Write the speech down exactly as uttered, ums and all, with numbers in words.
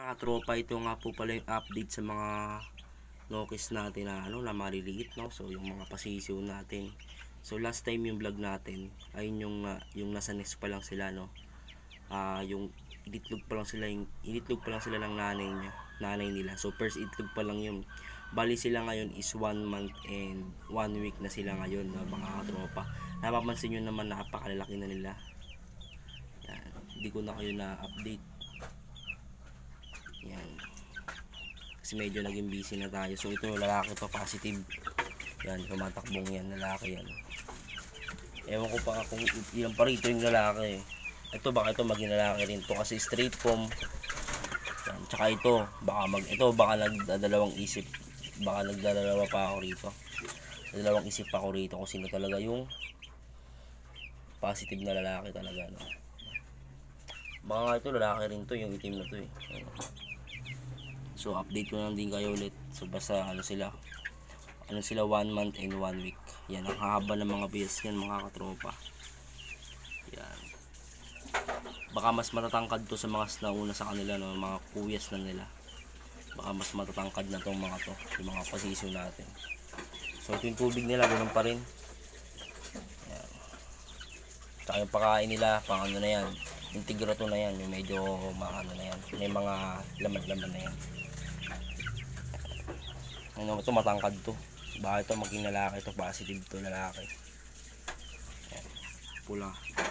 katropa, ito nga po pala yung update sa mga lokis natin na ano na maliliit, no. So yung mga pasisiw natin. So last time yung vlog natin ayun yung uh, yung nasa nest pa lang sila, no. Ah uh, yung initlog pa lang sila yung initlog pa lang sila ng nanay niya, nanay nila. So first itlog pa lang yun. Bali sila ngayon is one month and one week na sila ngayon, no, mga katropa. Napapansin nyo naman napakalalaki na nila. Yan. Hindi ko na kayo na-update. Yan. Kasi medyo naging busy na tayo. So ito lalaki to, positive. Yan, tumatakbong yan, lalaki yan. Ewan ko pa kung ilang pa rito yung lalaki. Ito baka ito maging lalaki rin to kasi straight comb. Yan. Tsaka ito, baka mag ito baka nagdadalawang isip. Baka nagdadalawa pa ako rito. Dalawang isip pa ako rito kung sino talaga yung positive na lalaki talaga, no. Baka nga ito lalaki rin to, yung itim na to eh. So update ko lang din kayo ulit. So basta ano sila, ano sila one month and one week. Yan ang haba ng mga bills yan, mga katropa. Yan. Baka mas matatangkad to sa mga nauna sa kanila, no, mga kuyas na nila. Baka mas matatangkad na tong mga to, yung mga pasisyo natin. So ito yung tubig nila, ganun pa rin. Yan. Tsaka yung pakain nila, pang ano na yan, integrato na yan, yung medyo mga ano na yan, may mga laman-laman na yan. Ano ito, matangkad to. Baka ito maging lalaki to, positive to lalaki. Yan. Pula.